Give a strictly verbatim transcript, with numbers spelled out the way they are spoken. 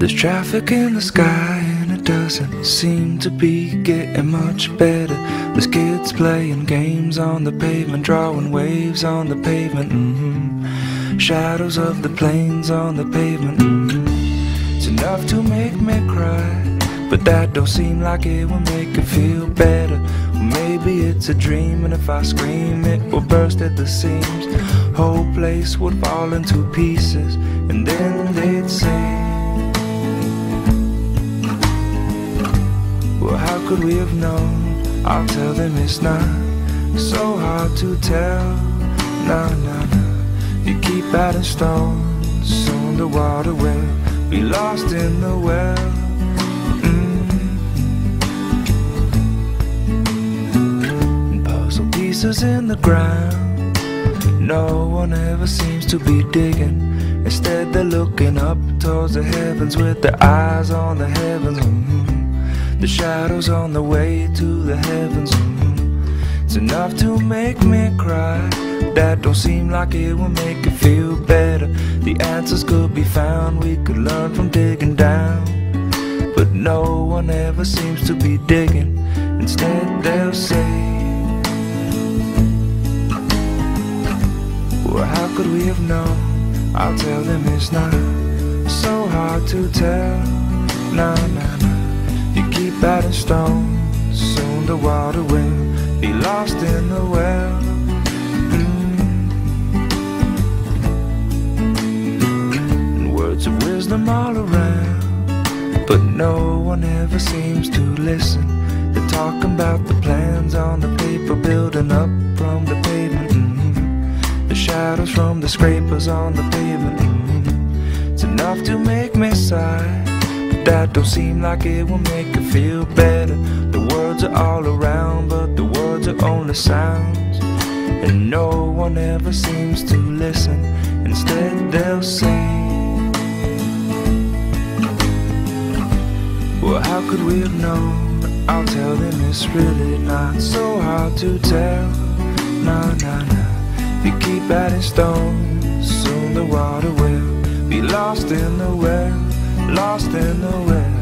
There's traffic in the sky and it doesn't seem to be getting much better. There's kids playing games on the pavement, drawing waves on the pavement, mm-hmm. Shadows of the planes on the pavement, mm-hmm. It's enough to make me cry, but that don't seem like it will make it feel better. Well, maybe it's a dream, and if I scream it will burst at the seams. Whole place would fall into pieces, and then they'd say, well, how could we have known? I'll tell them it's not so hard to tell. No, no, no. You keep adding stones, soon the water will be lost in the well. Mm. Puzzle pieces in the ground, no one ever seems to be digging. Instead they're looking up towards the heavens with their eyes on the heavens. Mm-hmm. The shadows on the way to the heavens, mm-hmm. It's enough to make me cry, that don't seem like it will make it feel better. The answers could be found, we could learn from digging down, but no one ever seems to be digging. Instead they'll say, well, how could we have known? I'll tell them it's not so hard to tell. No, no, no. You keep adding stones, soon the water will be lost in the well. Mm. And words of wisdom all around, but no one ever seems to listen. They're talking about the plans on the paper, building up from the pavement. Mm-hmm. The shadows from the scrapers on the pavement. Mm-hmm. It's enough to make me sigh, that don't seem like it will make it feel better. The words are all around, but the words are only sounds, and no one ever seems to listen. Instead they'll say, well, how could we have known? I'll tell them it's really not so hard to tell. No, no, no. You keep adding stones, soon the water will be lost in the well. Lost in the well.